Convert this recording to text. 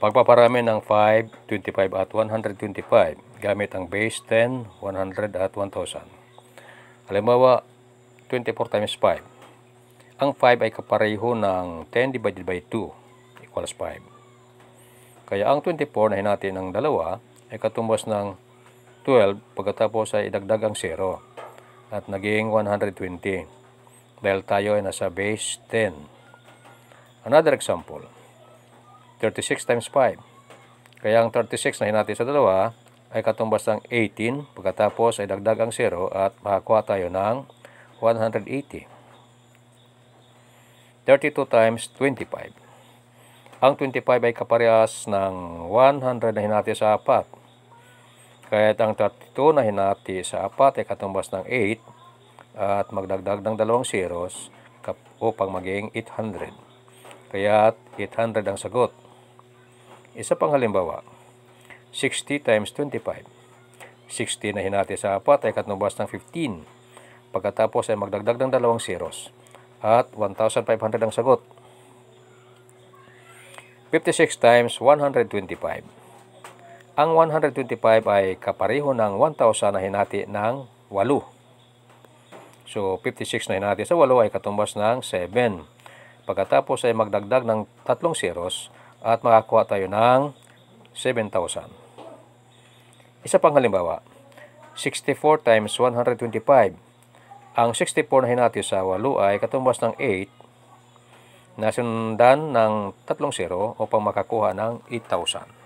Pagpaparami ng 5, 25 at 125 gamit ang base 10, 100 at 1,000. Halimbawa, 24 times 5. Ang 5 ay kapareho ng 10 divided by 2 equals 5. Kaya ang 24 na hinati ng dalawa ay katumbas ng 12 pagkatapos ay idagdag ang 0 at naging 120 dahil tayo ay nasa base 10. Another example, 36 times 5. Kaya ang 36 na hinati sa dalawa ay katumbas ng 18 pagkatapos ay dagdag ang 0 at makakuha tayo ng 180. 32 times 25. Ang 25 ay kaparehas ng 100 na hinati sa 4. Kaya ang 32 na hinati sa 4 ay katumbas ng 8 at magdagdag ng dalawang zeros upang maging 800. Kaya 800 ang sagot. Isa pang halimbawa, 60 times 25. 60 na hinati sa 4 ay katumbas ng 15. Pagkatapos ay magdagdag ng dalawang zeros at 1,500 ang sagot. 56 times 125. Ang 125 ay kapareho ng 1,000 na hinati ng 8. So, 56 na hinati sa 8 ay katumbas ng 7. Pagkatapos ay magdagdag ng 3 zeros at makakuha tayo ng 7,000. Isa pang halimbawa, 64 times 125. Ang 64 na hinati sa 8 ay katumbas ng 8 na sundan ng 3 zero upang makakuha ng 8,000.